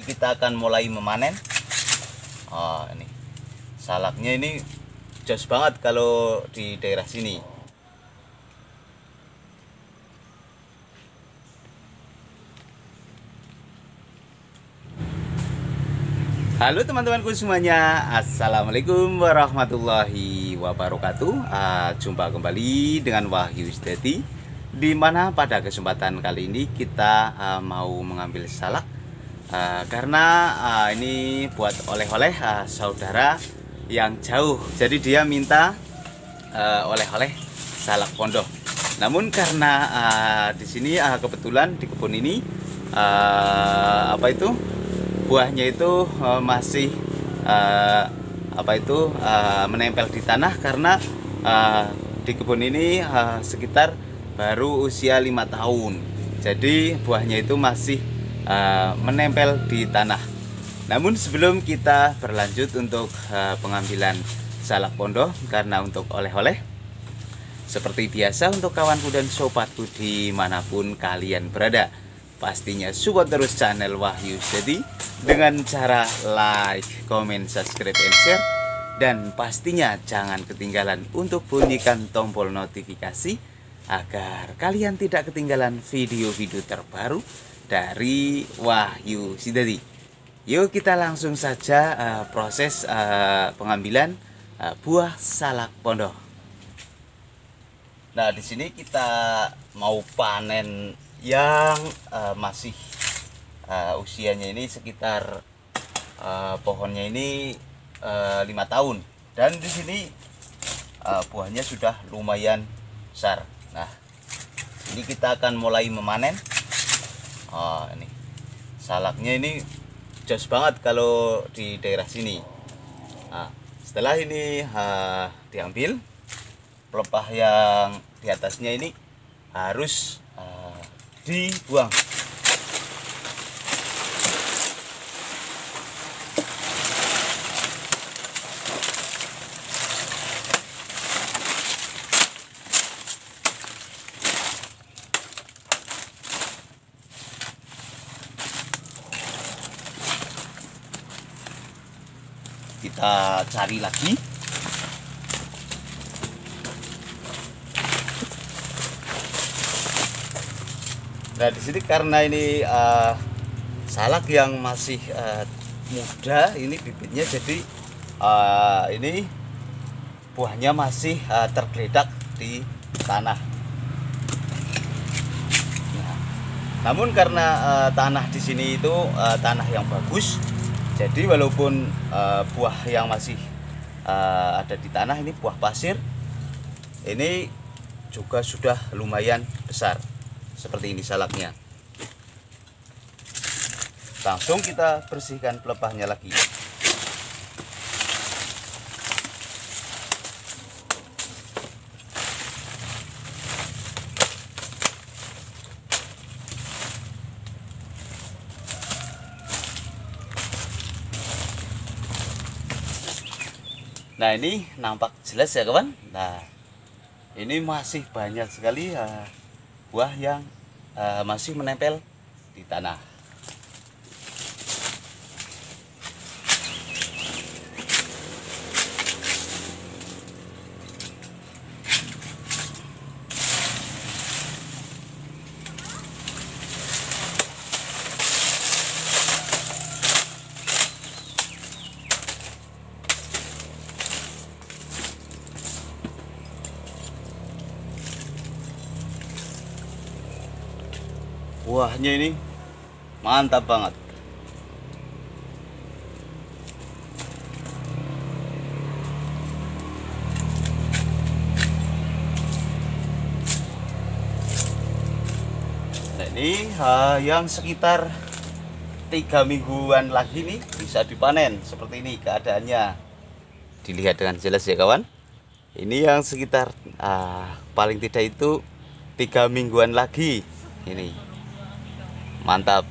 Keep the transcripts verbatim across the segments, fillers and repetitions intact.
Kita akan mulai memanen. Oh, ini salaknya ini jos banget kalau di daerah sini. Halo teman-temanku semuanya, assalamualaikum warahmatullahi wabarakatuh. uh, Jumpa kembali dengan Wahyu Sidati, dimana pada kesempatan kali ini kita uh, mau mengambil salak uh, karena uh, ini buat oleh-oleh uh, saudara yang jauh. Jadi dia minta uh, oleh-oleh salak pondok. Namun karena uh, di sini uh, kebetulan di kebun ini uh, apa itu buahnya itu uh, masih uh, apa itu uh, menempel di tanah karena uh, di kebun ini uh, sekitar baru usia lima tahun. Jadi buahnya itu masih uh, menempel di tanah. Namun sebelum kita berlanjut untuk uh, pengambilan salak pondok, karena untuk oleh-oleh, seperti biasa untuk kawanku dan sobatku dimanapun kalian berada, pastinya support terus channel Wahyu Sidati dengan cara like, comment, subscribe, and share. Dan pastinya jangan ketinggalan untuk bunyikan tombol notifikasi agar kalian tidak ketinggalan video-video terbaru dari Wahyu Sidati. Yuk kita langsung saja uh, proses uh, pengambilan uh, buah salak pondok. Nah, di sini kita mau panen yang uh, masih uh, usianya ini sekitar uh, pohonnya ini uh, lima tahun, dan di sini uh, buahnya sudah lumayan besar. Nah, ini kita akan mulai memanen. Oh, ini salaknya ini jos banget kalau di daerah sini. Nah, setelah ini uh, diambil, pelepah yang di atasnya ini harus uh, dibuang. Kita cari lagi. Nah, di sini karena ini uh, salak yang masih uh, muda, ini bibitnya, jadi uh, ini buahnya masih uh, tergeletak di tanah. Nah, namun karena uh, tanah di sini itu uh, tanah yang bagus, jadi walaupun uh, buah yang masih uh, ada di tanah ini buah pasir, ini juga sudah lumayan besar. Seperti ini salaknya. Langsung kita bersihkan pelepahnya lagi. Nah, ini nampak jelas ya kawan. Nah, ini masih banyak sekali ya buah yang uh, masih menempel di tanah. Buahnya ini mantap banget. Nah, ini uh, yang sekitar tiga mingguan lagi nih bisa dipanen. Seperti ini keadaannya. Dilihat dengan jelas ya kawan. Ini yang sekitar uh, paling tidak itu tiga mingguan lagi. Ini mantap.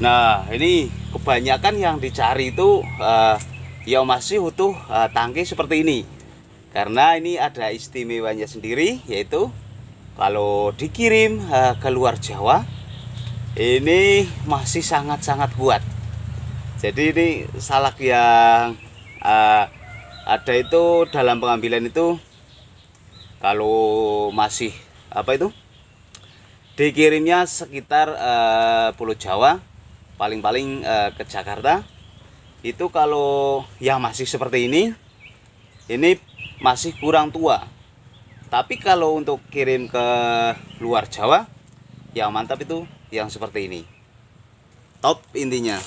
Nah, ini kebanyakan yang dicari itu uh, ya masih utuh uh, tangki seperti ini. Karena ini ada istimewanya sendiri, yaitu kalau dikirim uh, ke luar Jawa, ini masih sangat-sangat kuat. Jadi ini salak yang uh, ada itu dalam pengambilan itu, kalau masih apa itu dikirimnya sekitar uh, Pulau Jawa, paling-paling uh, ke Jakarta, itu kalau yang masih seperti ini, ini masih kurang tua. Tapi kalau untuk kirim ke luar Jawa, yang mantap itu yang seperti ini. Top intinya.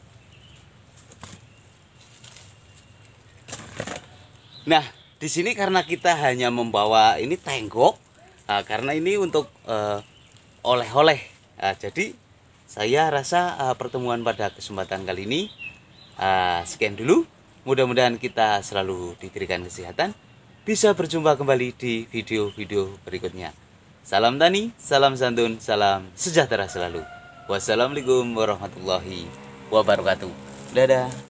Nah, di sini karena kita hanya membawa ini tenggok, nah, karena ini untuk oleh-oleh. Uh, nah, jadi saya rasa uh, pertemuan pada kesempatan kali ini uh, sekian dulu. Mudah-mudahan kita selalu diberikan kesehatan. Bisa berjumpa kembali di video-video berikutnya. Salam tani, salam santun, salam sejahtera selalu. Wassalamualaikum warahmatullahi wabarakatuh. Dadah.